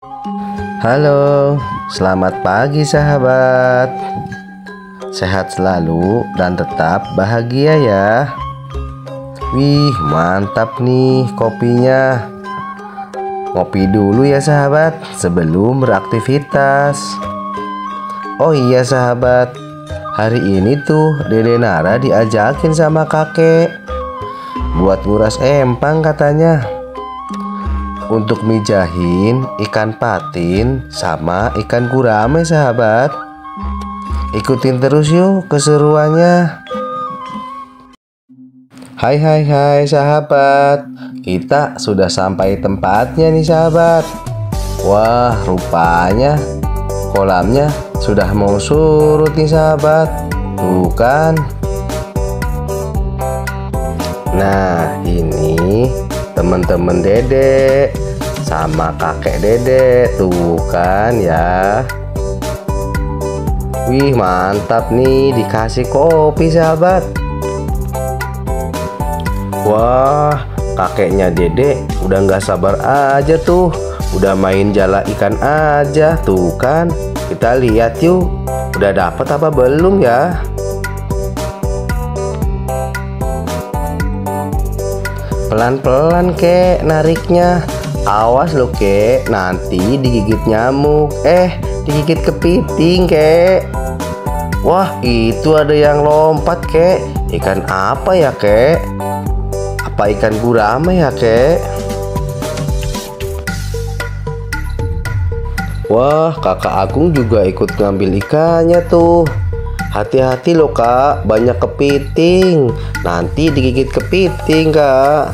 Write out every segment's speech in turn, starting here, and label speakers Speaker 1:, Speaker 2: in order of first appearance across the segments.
Speaker 1: Halo, selamat pagi sahabat. Sehat selalu dan tetap bahagia ya. Wih, mantap nih kopinya. Ngopi dulu ya sahabat sebelum beraktivitas. Oh iya sahabat, hari ini tuh Dede Nara diajakin sama kakek buat nguras empang katanya, untuk mijahin ikan patin sama ikan gurame sahabat. Ikutin terus yuk keseruannya. Hai sahabat, kita sudah sampai tempatnya nih sahabat. Wah, rupanya kolamnya sudah mau surut nih sahabat. Tuh kan. Nah, ini teman-teman Dede sama kakek Dede, tuh kan ya. Wih, mantap nih dikasih kopi sahabat. Wah, kakeknya Dede udah nggak sabar aja tuh, udah main jala ikan aja. Tuh kan, kita lihat yuk, udah dapet apa belum ya? Pelan-pelan kek nariknya. Awas lo kek, nanti digigit nyamuk. Digigit kepiting kek. Wah, itu ada yang lompat kek. Ikan apa ya kek? Apa ikan gurame ya kek? Wah, kakak Agung juga ikut ngambil ikannya tuh. Hati-hati loh kak, banyak kepiting. Nanti digigit kepiting kak.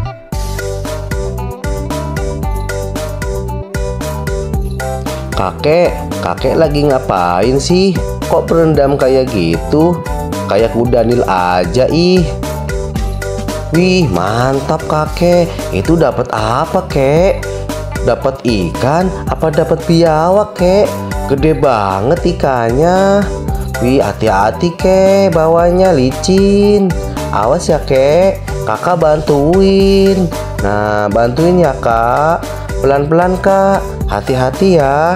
Speaker 1: Kakek lagi ngapain sih? Kok berendam kayak gitu? Kayak kuda nil aja ih. Wih, mantap kakek. Itu dapat apa kek? Dapat ikan apa dapat biawak kek? Gede banget ikannya. Wih, hati-hati kek, bawahnya licin. Awas ya kek, kakak bantuin. Nah, bantuin ya kak. Pelan-pelan kak, hati-hati ya.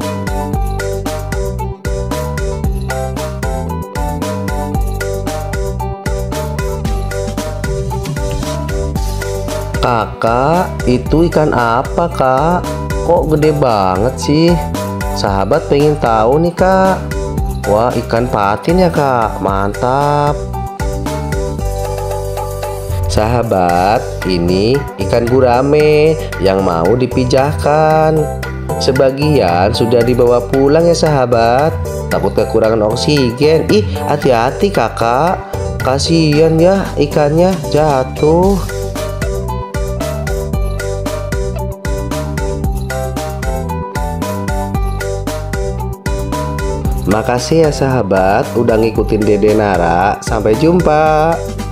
Speaker 1: Kakak, itu ikan apa kak? Kok gede banget sih? Sahabat pengen tahu nih kak. Wah, ikan patin ya kak, mantap. Sahabat, ini ikan gurame yang mau dipijahkan. Sebagian sudah dibawa pulang ya sahabat, takut kekurangan oksigen. Ih, hati-hati kakak, kasihan ya ikannya jatuh. Makasih ya sahabat udah ngikutin Dede Nara. Sampai jumpa.